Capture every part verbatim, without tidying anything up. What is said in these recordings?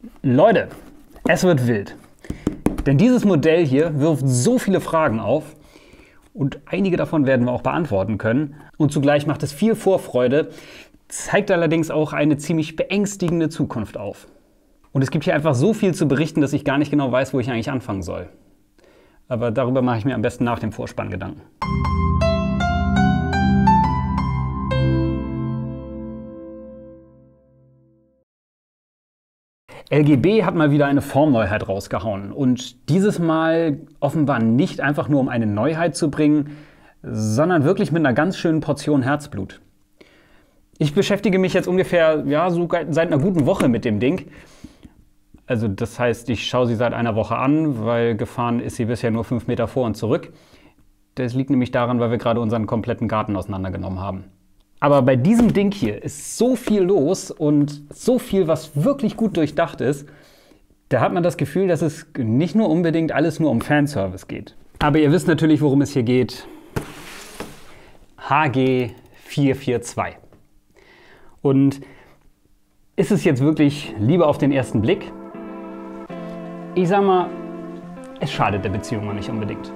Leute, es wird wild. Denn dieses Modell hier wirft so viele Fragen auf und einige davon werden wir auch beantworten können. Und zugleich macht es viel Vorfreude, zeigt allerdings auch eine ziemlich beängstigende Zukunft auf. Und es gibt hier einfach so viel zu berichten, dass ich gar nicht genau weiß, wo ich eigentlich anfangen soll. Aber darüber mache ich mir am besten nach dem Vorspann Gedanken. L G B hat mal wieder eine Formneuheit rausgehauen und dieses Mal offenbar nicht einfach nur um eine Neuheit zu bringen, sondern wirklich mit einer ganz schönen Portion Herzblut. Ich beschäftige mich jetzt ungefähr ja, so seit einer guten Woche mit dem Ding. Also das heißt, ich schaue sie seit einer Woche an, weil gefahren ist sie bisher nur fünf Meter vor und zurück. Das liegt nämlich daran, weil wir gerade unseren kompletten Garten auseinandergenommen haben. Aber bei diesem Ding hier ist so viel los und so viel, was wirklich gut durchdacht ist, da hat man das Gefühl, dass es nicht nur unbedingt alles nur um Fanservice geht. Aber ihr wisst natürlich, worum es hier geht. H G vier vier zwei. Und ist es jetzt wirklich Liebe auf den ersten Blick? Ich sag mal, es schadet der Beziehung noch nicht unbedingt.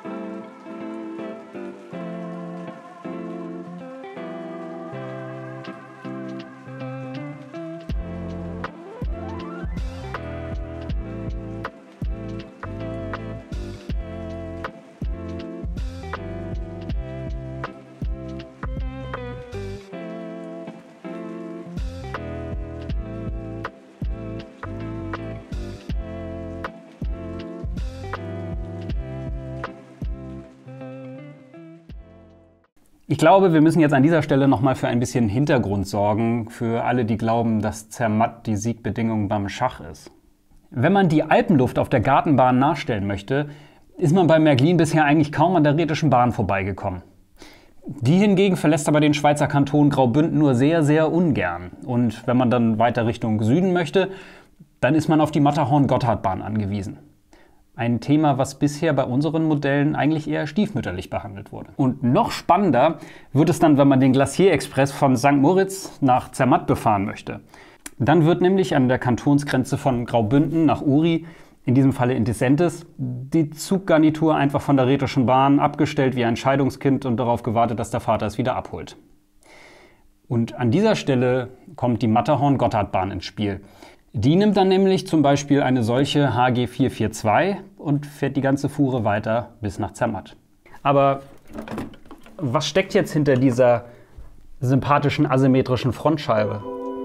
Ich glaube, wir müssen jetzt an dieser Stelle nochmal für ein bisschen Hintergrund sorgen, für alle, die glauben, dass Zermatt die Siegbedingung beim Schach ist. Wenn man die Alpenluft auf der Gartenbahn nachstellen möchte, ist man bei Märklin bisher eigentlich kaum an der Rhätischen Bahn vorbeigekommen. Die hingegen verlässt aber den Schweizer Kanton Graubünden nur sehr, sehr ungern. Und wenn man dann weiter Richtung Süden möchte, dann ist man auf die Matterhorn-Gotthardbahn angewiesen. Ein Thema, was bisher bei unseren Modellen eigentlich eher stiefmütterlich behandelt wurde. Und noch spannender wird es dann, wenn man den Glacier-Express von Sankt Moritz nach Zermatt befahren möchte. Dann wird nämlich an der Kantonsgrenze von Graubünden nach Uri, in diesem Falle in Disentis, die Zuggarnitur einfach von der Rhätischen Bahn abgestellt wie ein Scheidungskind und darauf gewartet, dass der Vater es wieder abholt. Und an dieser Stelle kommt die Matterhorn-Gotthardbahn ins Spiel. Die nimmt dann nämlich zum Beispiel eine solche H G vier vier zwei und fährt die ganze Fuhre weiter bis nach Zermatt. Aber was steckt jetzt hinter dieser sympathischen asymmetrischen Frontscheibe?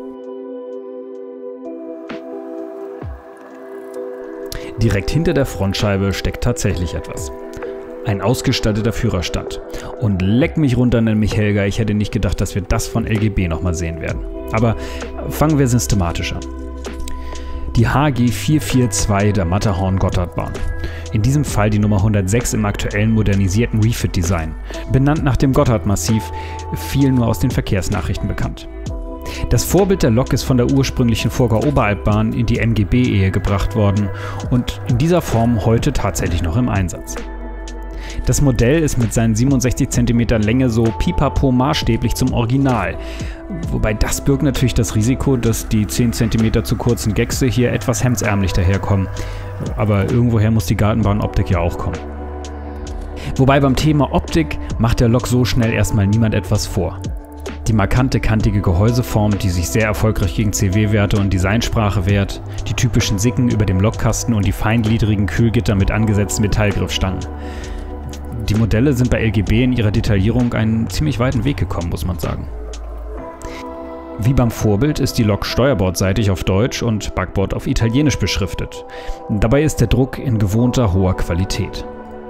Direkt hinter der Frontscheibe steckt tatsächlich etwas. Ein ausgestatteter Führerstand. Und leck mich runter, nenn mich Helga, ich hätte nicht gedacht, dass wir das von L G B nochmal sehen werden. Aber fangen wir systematisch an. Die H G vier vier zwei der Matterhorn-Gotthardbahn. In diesem Fall die Nummer hundertsechs im aktuellen modernisierten Refit-Design. Benannt nach dem Gotthard-Massiv, vielen nur aus den Verkehrsnachrichten bekannt. Das Vorbild der Lok ist von der ursprünglichen Furka-Oberalpbahn in die M G B-Ehe gebracht worden und in dieser Form heute tatsächlich noch im Einsatz. Das Modell ist mit seinen siebenundsechzig Zentimeter Länge so pipapo maßstäblich zum Original. Wobei das birgt natürlich das Risiko, dass die zehn Zentimeter zu kurzen Gechse hier etwas hemdsärmlich daherkommen. Aber irgendwoher muss die Gartenbahnoptik ja auch kommen. Wobei beim Thema Optik macht der Lok so schnell erstmal niemand etwas vor. Die markante kantige Gehäuseform, die sich sehr erfolgreich gegen C W-Werte und Designsprache wehrt, die typischen Sicken über dem Lokkasten und die feingliedrigen Kühlgitter mit angesetzten Metallgriffstangen. Die Modelle sind bei L G B in ihrer Detaillierung einen ziemlich weiten Weg gekommen, muss man sagen. Wie beim Vorbild ist die Lok steuerbordseitig auf Deutsch und Backbord auf Italienisch beschriftet. Dabei ist der Druck in gewohnter hoher Qualität.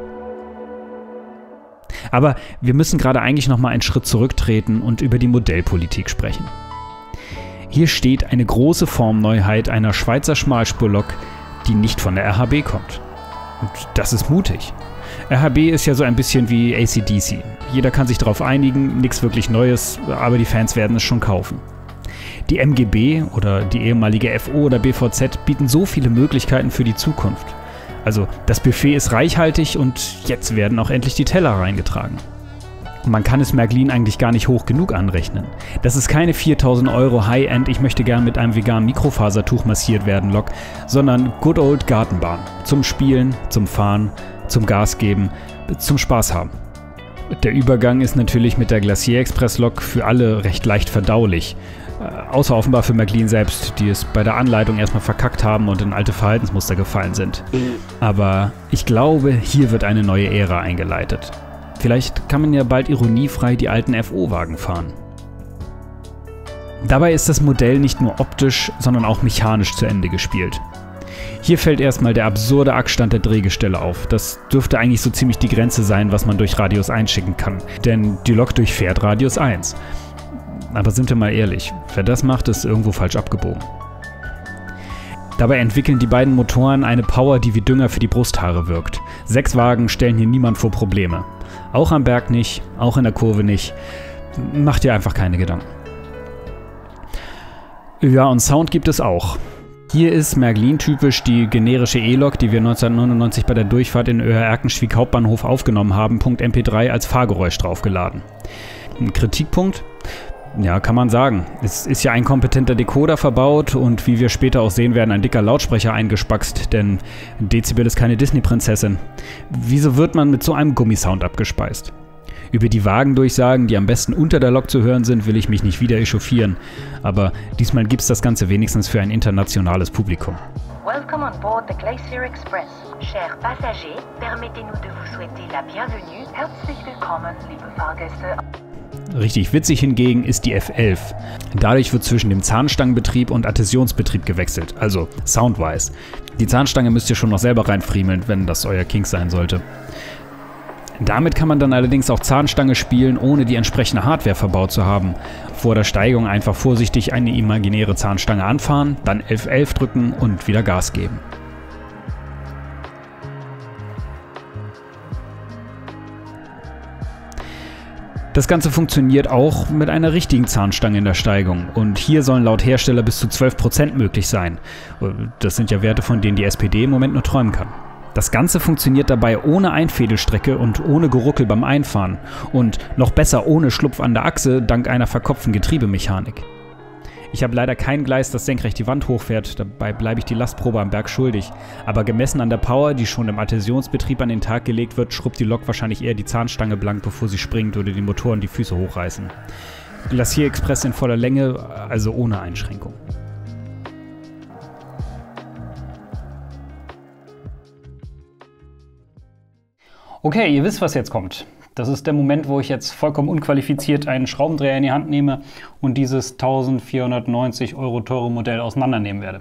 Aber wir müssen gerade eigentlich noch mal einen Schritt zurücktreten und über die Modellpolitik sprechen. Hier steht eine große Formneuheit einer Schweizer Schmalspurlok, die nicht von der R H B kommt. Und das ist mutig. R H B ist ja so ein bisschen wie A C D C. Jeder kann sich darauf einigen, nichts wirklich Neues, aber die Fans werden es schon kaufen. Die M G B oder die ehemalige F O oder B V Z bieten so viele Möglichkeiten für die Zukunft. Also das Buffet ist reichhaltig und jetzt werden auch endlich die Teller reingetragen. Man kann es Märklin eigentlich gar nicht hoch genug anrechnen. Das ist keine viertausend Euro High-End, ich möchte gern mit einem veganen Mikrofasertuch massiert werden Lok, sondern Good Old Gartenbahn. Zum Spielen, zum Fahren, zum Gas geben, zum Spaß haben. Der Übergang ist natürlich mit der Glacier Express Lok für alle recht leicht verdaulich. Äh, außer offenbar für Märklin selbst, die es bei der Anleitung erstmal verkackt haben und in alte Verhaltensmuster gefallen sind. Aber ich glaube, hier wird eine neue Ära eingeleitet. Vielleicht kann man ja bald ironiefrei die alten F O-Wagen fahren. Dabei ist das Modell nicht nur optisch, sondern auch mechanisch zu Ende gespielt. Hier fällt erstmal der absurde Achsstand der Drehgestelle auf. Das dürfte eigentlich so ziemlich die Grenze sein, was man durch Radius eins schicken kann. Denn die Lok durchfährt Radius eins. Aber sind wir mal ehrlich, wer das macht, ist irgendwo falsch abgebogen. Dabei entwickeln die beiden Motoren eine Power, die wie Dünger für die Brusthaare wirkt. Sechs Wagen stellen hier niemand vor Probleme. Auch am Berg nicht, auch in der Kurve nicht. Macht dir einfach keine Gedanken. Ja, und Sound gibt es auch. Hier ist Märklin typisch die generische E-Lok, die wir neunzehnhundertneunundneunzig bei der Durchfahrt in Öhr-Erkenschwick Hauptbahnhof aufgenommen haben, .M P drei als Fahrgeräusch draufgeladen. Ein Kritikpunkt? Ja, kann man sagen. Es ist ja ein kompetenter Decoder verbaut und wie wir später auch sehen werden, ein dicker Lautsprecher eingespackst, denn Dezibel ist keine Disney-Prinzessin. Wieso wird man mit so einem Gummisound abgespeist? Über die Wagendurchsagen, die am besten unter der Lok zu hören sind, will ich mich nicht wieder echauffieren. Aber diesmal gibt's das Ganze wenigstens für ein internationales Publikum. Welcome on board the Glacier Express. Chers Passagers, permettez-nous de vous souhaiter la bienvenue. Herzlich willkommen, liebe Fahrgäste. Richtig witzig hingegen ist die F elf. Dadurch wird zwischen dem Zahnstangenbetrieb und Adhäsionsbetrieb gewechselt, also soundwise. Die Zahnstange müsst ihr schon noch selber reinfriemeln, wenn das euer Kink sein sollte. Damit kann man dann allerdings auch Zahnstange spielen, ohne die entsprechende Hardware verbaut zu haben. Vor der Steigung einfach vorsichtig eine imaginäre Zahnstange anfahren, dann F elf drücken und wieder Gas geben. Das Ganze funktioniert auch mit einer richtigen Zahnstange in der Steigung und hier sollen laut Hersteller bis zu zwölf Prozent möglich sein. Das sind ja Werte, von denen die S P D im Moment nur träumen kann. Das Ganze funktioniert dabei ohne Einfädelstrecke und ohne Geruckel beim Einfahren und noch besser ohne Schlupf an der Achse dank einer verkopften Getriebemechanik. Ich habe leider kein Gleis, das senkrecht die Wand hochfährt, dabei bleibe ich die Lastprobe am Berg schuldig. Aber gemessen an der Power, die schon im Adhäsionsbetrieb an den Tag gelegt wird, schrubbt die Lok wahrscheinlich eher die Zahnstange blank, bevor sie springt oder die Motoren die Füße hochreißen. Glacier Express in voller Länge, also ohne Einschränkung. Okay, ihr wisst, was jetzt kommt. Das ist der Moment, wo ich jetzt vollkommen unqualifiziert einen Schraubendreher in die Hand nehme und dieses eintausendvierhundertneunzig Euro teure Modell auseinandernehmen werde.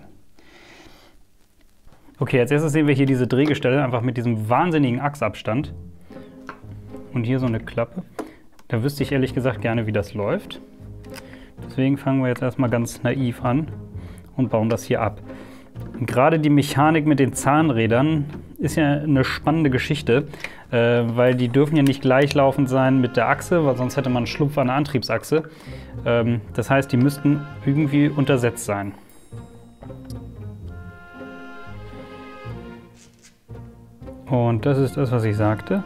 Okay, als erstes sehen wir hier diese Drehgestelle, einfach mit diesem wahnsinnigen Achsabstand. Und hier so eine Klappe. Da wüsste ich ehrlich gesagt gerne, wie das läuft. Deswegen fangen wir jetzt erstmal ganz naiv an und bauen das hier ab. Und gerade die Mechanik mit den Zahnrädern ist ja eine spannende Geschichte, äh, weil die dürfen ja nicht gleichlaufend sein mit der Achse, weil sonst hätte man einen Schlupf an der Antriebsachse. Ähm, das heißt, die müssten irgendwie untersetzt sein. Und das ist das, was ich sagte.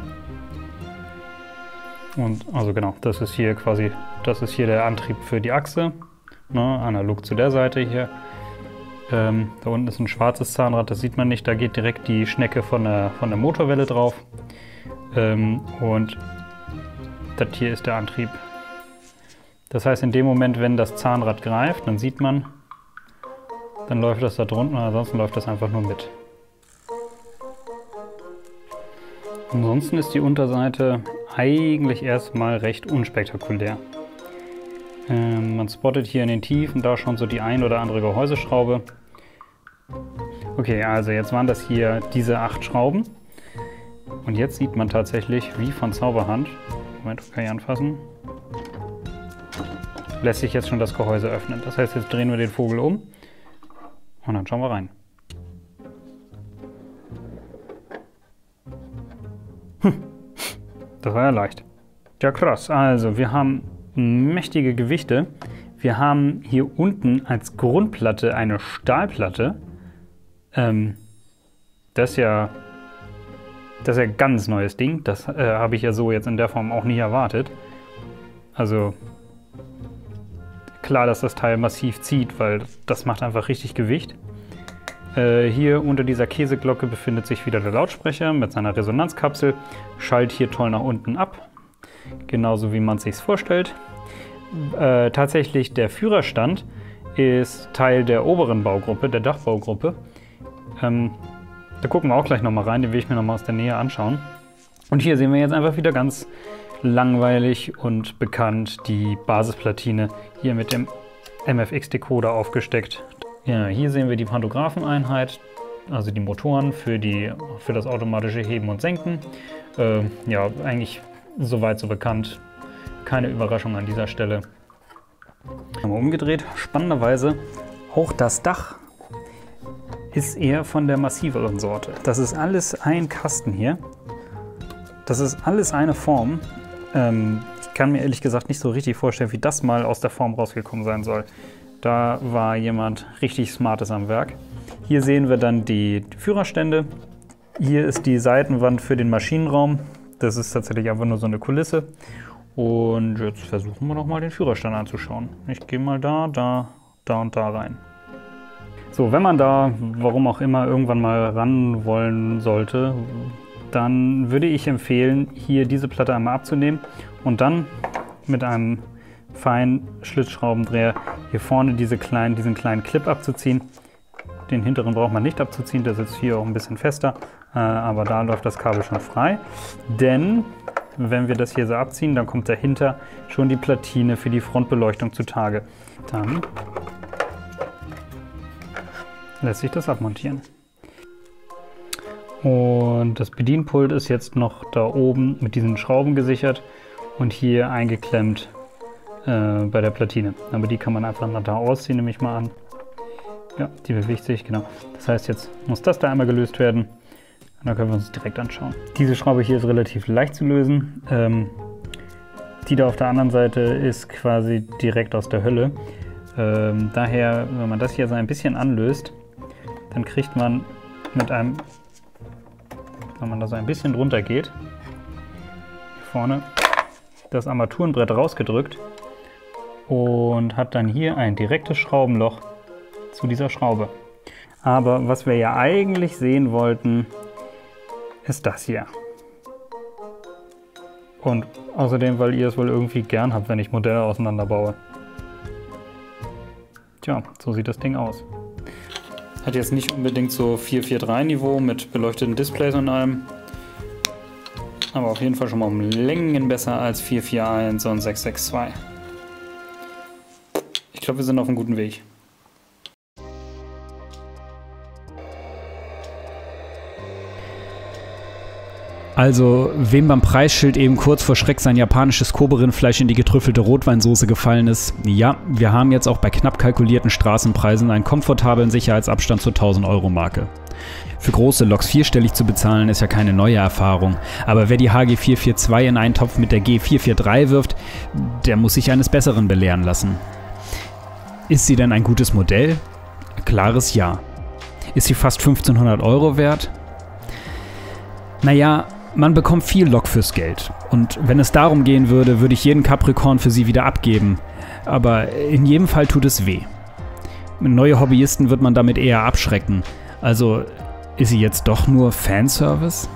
Und also genau, das ist hier quasi, das ist hier der Antrieb für die Achse, ne, analog zu der Seite hier. Ähm, da unten ist ein schwarzes Zahnrad, das sieht man nicht, da geht direkt die Schnecke von der, von der Motorwelle drauf. Ähm, und das hier ist der Antrieb. Das heißt, in dem Moment, wenn das Zahnrad greift, dann sieht man, dann läuft das da drunten, ansonsten läuft das einfach nur mit. Ansonsten ist die Unterseite eigentlich erstmal recht unspektakulär. Ähm, man spottet hier in den Tiefen da schon so die ein oder andere Gehäuseschraube. Okay, also jetzt waren das hier diese acht Schrauben. Und jetzt sieht man tatsächlich, wie von Zauberhand, Moment, kann ich anfassen, lässt sich jetzt schon das Gehäuse öffnen. Das heißt, jetzt drehen wir den Vogel um und dann schauen wir rein. Hm, das war ja leicht. Ja krass, also wir haben mächtige Gewichte. Wir haben hier unten als Grundplatte eine Stahlplatte. Ähm, das ist ja das ist ja ein ganz neues Ding. Das äh, habe ich ja so jetzt in der Form auch nicht erwartet. Also klar, dass das Teil massiv zieht, weil das macht einfach richtig Gewicht. Äh, hier unter dieser Käseglocke befindet sich wieder der Lautsprecher mit seiner Resonanzkapsel. Schallt hier toll nach unten ab, genauso wie man es sich vorstellt. Äh, tatsächlich der Führerstand ist Teil der oberen Baugruppe, der Dachbaugruppe. Ähm, da gucken wir auch gleich nochmal rein, den will ich mir nochmal aus der Nähe anschauen. Und hier sehen wir jetzt einfach wieder ganz langweilig und bekannt die Basisplatine hier mit dem M F X-Decoder aufgesteckt. Ja, hier sehen wir die Pantographeneinheit, also die Motoren für, die, für das automatische Heben und Senken. Äh, ja, eigentlich soweit so bekannt. Keine Überraschung an dieser Stelle. Haben wir umgedreht. Spannenderweise auch das Dach ist eher von der massiveren Sorte. Das ist alles ein Kasten hier. Das ist alles eine Form. Ähm, ich kann mir ehrlich gesagt nicht so richtig vorstellen, wie das mal aus der Form rausgekommen sein soll. Da war jemand richtig Smartes am Werk. Hier sehen wir dann die Führerstände. Hier ist die Seitenwand für den Maschinenraum. Das ist tatsächlich einfach nur so eine Kulisse. Und jetzt versuchen wir noch mal den Führerstand anzuschauen. Ich gehe mal da, da, da und da rein. So, wenn man da, warum auch immer, irgendwann mal ran wollen sollte, dann würde ich empfehlen, hier diese Platte einmal abzunehmen und dann mit einem feinen Schlitzschraubendreher hier vorne diese kleinen, diesen kleinen Clip abzuziehen. Den hinteren braucht man nicht abzuziehen, der sitzt hier auch ein bisschen fester, äh, aber da läuft das Kabel schon frei. Denn wenn wir das hier so abziehen, dann kommt dahinter schon die Platine für die Frontbeleuchtung zutage. Dann lässt sich das abmontieren. Und das Bedienpult ist jetzt noch da oben mit diesen Schrauben gesichert und hier eingeklemmt äh, bei der Platine. Aber die kann man einfach nach da ausziehen, nehme ich mal an. Ja, die bewegt sich, genau. Das heißt, jetzt muss das da einmal gelöst werden. Und dann können wir uns direkt anschauen. Diese Schraube hier ist relativ leicht zu lösen. Ähm, die da auf der anderen Seite ist quasi direkt aus der Hölle. Ähm, daher, wenn man das hier so ein bisschen anlöst, dann kriegt man mit einem, wenn man da so ein bisschen drunter geht, hier vorne das Armaturenbrett rausgedrückt und hat dann hier ein direktes Schraubenloch zu dieser Schraube. Aber was wir ja eigentlich sehen wollten, ist das hier. Und außerdem, weil ihr es wohl irgendwie gern habt, wenn ich Modelle auseinanderbaue. Tja, so sieht das Ding aus. Hat jetzt nicht unbedingt so vier vier drei Niveau mit beleuchteten Displays und allem. Aber auf jeden Fall schon mal um Längen besser als vier vier eins und sechs sechs zwei. Ich glaube, wir sind auf einem guten Weg. Also, wem beim Preisschild eben kurz vor Schreck sein japanisches Kobe-Rindfleisch in die getrüffelte Rotweinsoße gefallen ist, ja, wir haben jetzt auch bei knapp kalkulierten Straßenpreisen einen komfortablen Sicherheitsabstand zur tausend-Euro-Marke. Für große Loks vierstellig zu bezahlen ist ja keine neue Erfahrung, aber wer die H G vier vier zwei in einen Topf mit der G vier vier drei wirft, der muss sich eines Besseren belehren lassen. Ist sie denn ein gutes Modell? Klares Ja. Ist sie fast fünfzehnhundert Euro wert? Naja, man bekommt viel Lok fürs Geld. Und wenn es darum gehen würde, würde ich jeden Capricorn für sie wieder abgeben. Aber in jedem Fall tut es weh. Neue Hobbyisten wird man damit eher abschrecken. Also ist sie jetzt doch nur Fanservice?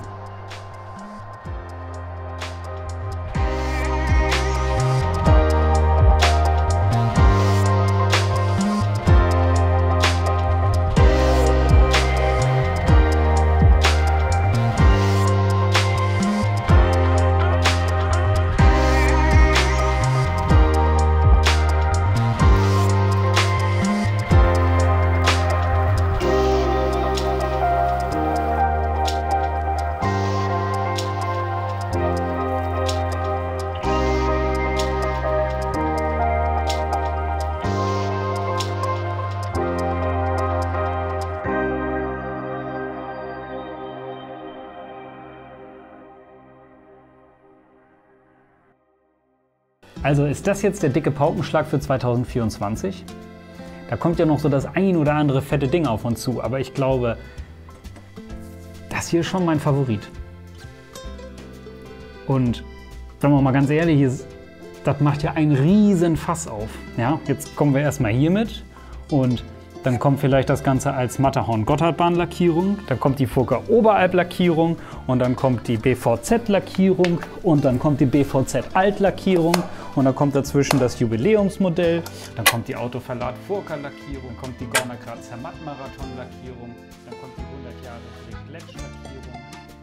Also ist das jetzt der dicke Paukenschlag für zweitausendvierundzwanzig? Da kommt ja noch so das ein oder andere fette Ding auf uns zu, aber ich glaube, das hier ist schon mein Favorit. Und sagen wir mal ganz ehrlich, ist, Das macht ja einen riesen Fass auf. Ja, jetzt kommen wir erstmal hier mit und dann kommt vielleicht das Ganze als Matterhorn-Gotthardbahn-Lackierung, dann kommt die Furka Oberalp-Lackierung und dann kommt die B V Z-Lackierung und dann kommt die B V Z-Alt-Lackierung und dann kommt dazwischen das Jubiläumsmodell, dann kommt die Autoverlad Furka-Lackierung, kommt die Gornergrat Zermatt-Marathon-Lackierung, dann kommt die hundert Jahre Gletscher-Lackierung.